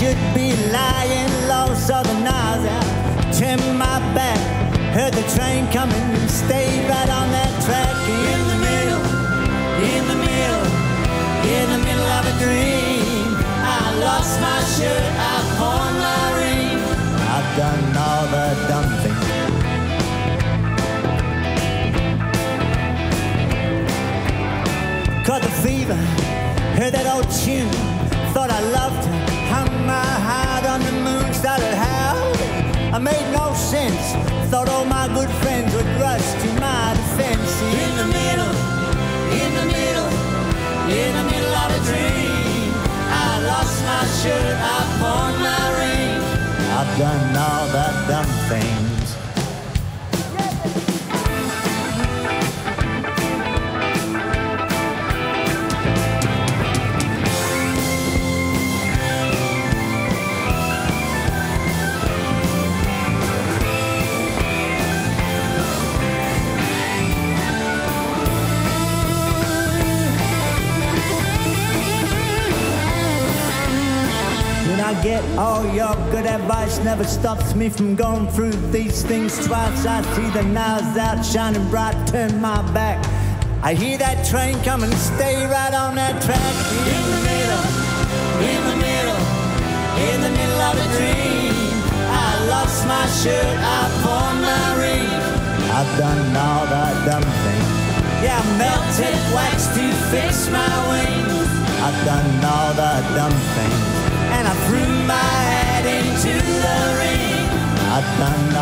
should be lying low, so the nose out, turned my back, heard the train coming, stayed right on that track. In the middle, in the middle, in the middle of a dream. I lost my shirt, I pawned my ring. I've done all the dumb things. Caught the fever, heard that old tune, thought I loved her, hung my heart on the moon, started howling. I made no sense, thought all my good friends would rush to my defense. In the middle, in the middle, in the middle of a dream. I lost my shirt, I pawned my ring. I've done all the dumb things. I get all your good advice, never stops me from going through these things twice. I see the nails out shining bright, turn my back. I hear that train coming, stay right on that track. In the middle, in the middle, in the middle of a dream. I lost my shirt, I pawned my ring. I've done all the dumb things. Yeah, I melted wax to fix my wings. I've done all the dumb things. And I threw my hat into the ring. I've done